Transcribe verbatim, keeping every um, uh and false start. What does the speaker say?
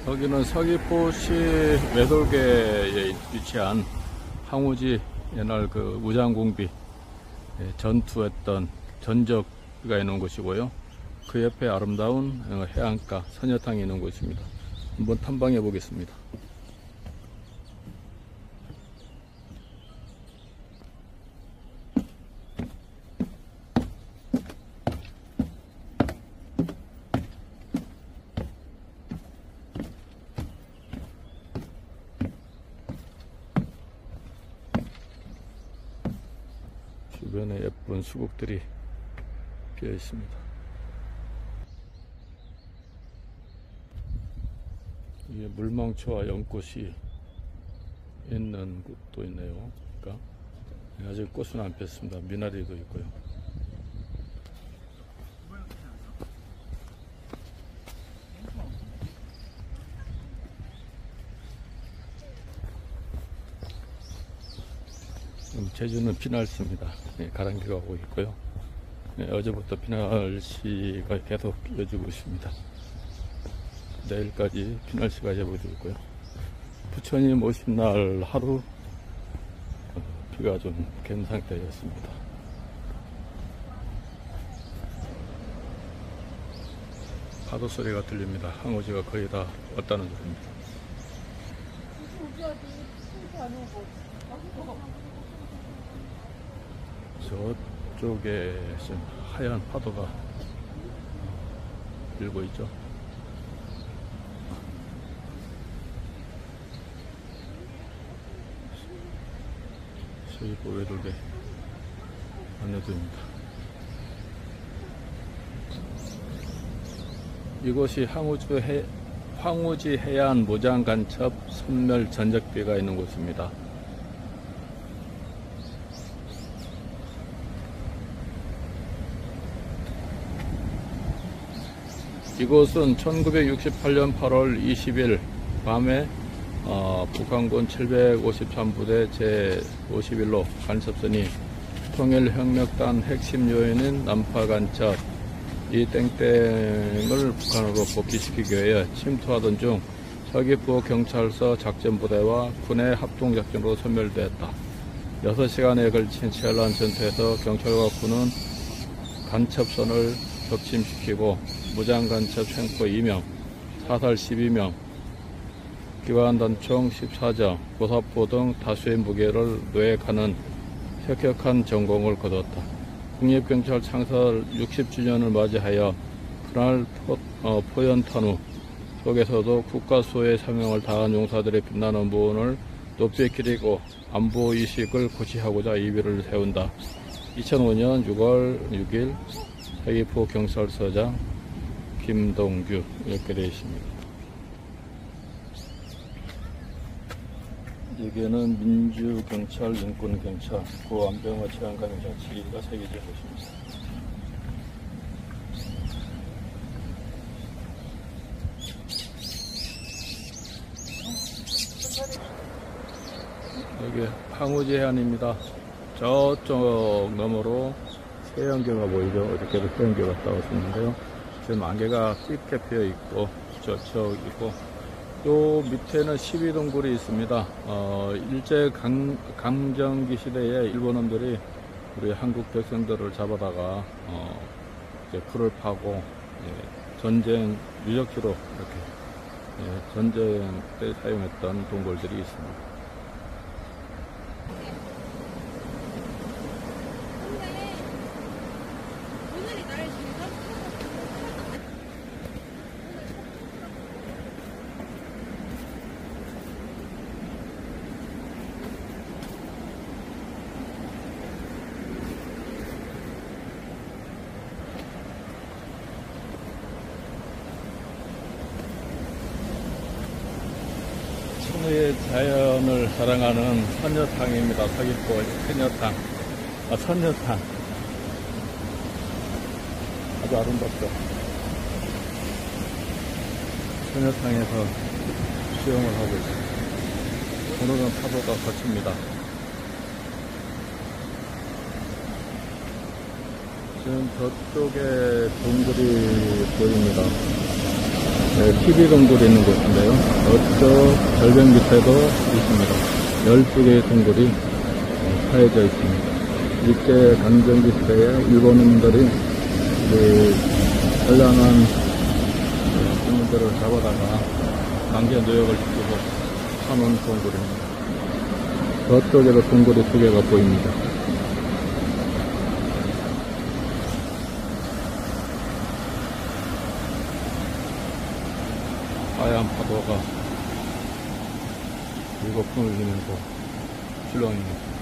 여기는 서귀포시 외돌개에 위치한 황우지 옛날 그 무장공비 전투했던 전적가 있는 곳이고요. 그 옆에 아름다운 해안가 선녀탕이 있는 곳입니다. 한번 탐방해 보겠습니다. 주변에 예쁜 수국들이 피어 있습니다. 이게 물망초와 연꽃이 있는 곳도 있네요. 그러니까 아직 꽃은 안 폈습니다. 미나리도 있고요. 제주는 비날씨입니다. 네, 가랑비가 오고 있고요. 네, 어제부터 비날씨가 계속 이어지고 있습니다. 내일까지 비날씨가 예보되고 있고요. 부처님 오신 날 하루 비가 좀 갠 상태였습니다. 파도 소리가 들립니다. 항우지가 거의 다 왔다는 소리입니다. 저쪽에 지금 하얀 파도가 밀고 있죠. 서귀포 외돌개 안내도입니다. 이곳이 황우지, 해, 황우지 해안 무장간첩 선멸 전적비가 있는 곳입니다. 이곳은 천구백육십팔 년 팔월 이십일 밤에 어, 북한군 칠백오십삼 부대 제오십일 호 간첩선이 통일혁명단 핵심 요인인 남파간첩 이 땡땡을 북한으로 복귀시키기 위해 침투하던 중 서귀포 경찰서 작전부대와 군의 합동작전으로 소멸되었다. 여섯 시간에 걸친 치열한 전투에서 경찰과 군은 간첩선을 격침시키고 무장간첩 생포 이 명, 사살 십이 명, 기관단총 십사 정, 고사포 등 다수의 무기를 노획하는 혁혁한 전공을 거뒀다. 국립경찰 창설 육십 주년을 맞이하여 그날 포, 어, 포연탄우 속에서도 국가수호의 사명을 다한 용사들의 빛나는 무언을 높이 기리고 안보의식을 고취하고자 이비를 세운다. 이천오 년 유월 육일 서귀포 경찰서장 김동규 이렇게 되어 있습니다. 여기에는 민주경찰, 인권경찰, 고안병호 치안감염자 지휘가 새겨진 곳입니다. 여기 황우지 해안입니다. 저쪽 너머로 해안교가 보이죠. 어저께도 해안교 갔다 왔었는데요. 지금 안개가 짙게 피어 있고 저쪽 있고 요 밑에는 십이동굴이 있습니다. 어, 일제 강, 강점기 시대에 일본놈들이 우리 한국 백성들을 잡아다가 어, 이제 불을 파고 예, 전쟁 유적지로 이렇게 예, 전쟁 때 사용했던 동굴들이 있습니다. 천혜의 자연을 사랑하는 선녀탕입니다. 서귀포 선녀탕. 아, 선녀탕. 아주 아름답죠. 선녀탕에서 수영을 하고 있습니다. 오늘은 파도가 거칩니다. 지금 저쪽에 동굴이 보입니다. 네, 티비 동굴이 있는 곳인데요. 저쪽 절벽 밑에도 있습니다. 열두 개의 동굴이 파여져 있습니다. 일제 강점기 때에 일본인들이 그 현란한 주민들을 잡아다가 강제 노역을 시키고 사놓은 동굴입니다. 저쪽에도 동굴이 두 개가 보입니다. 하얀 파도가 일곱 분을 이면서 출렁입니다.